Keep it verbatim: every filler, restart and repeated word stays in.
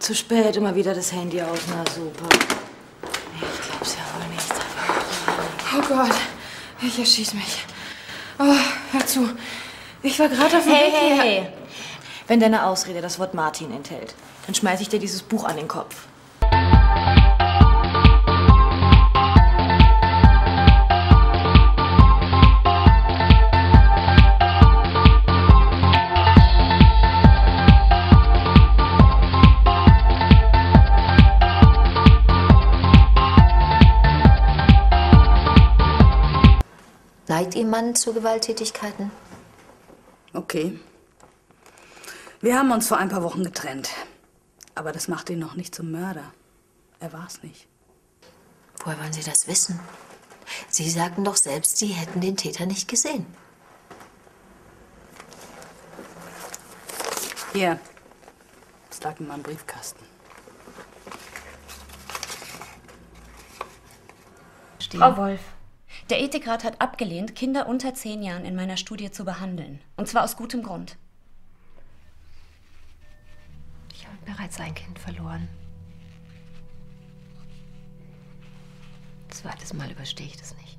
Zu spät, immer wieder das Handy aus. Na super. Ich glaub's ja wohl nicht. Oh Gott, ich erschieß mich. Oh, hör zu. Ich war gerade auf dem Hey, Weg hey, hier. hey. Wenn deine Ausrede das Wort Martin enthält, dann schmeiß ich dir dieses Buch an den Kopf. Neigt Ihr Mann zu Gewalttätigkeiten? Okay. Wir haben uns vor ein paar Wochen getrennt. Aber das macht ihn noch nicht zum Mörder. Er war's nicht. Woher wollen Sie das wissen? Sie sagten doch selbst, Sie hätten den Täter nicht gesehen. Hier. Das lag in meinem Briefkasten. Frau Wolf, der Ethikrat hat abgelehnt, Kinder unter zehn Jahren in meiner Studie zu behandeln. Und zwar aus gutem Grund. Ich habe bereits ein Kind verloren. Zweites Mal überstehe ich das nicht.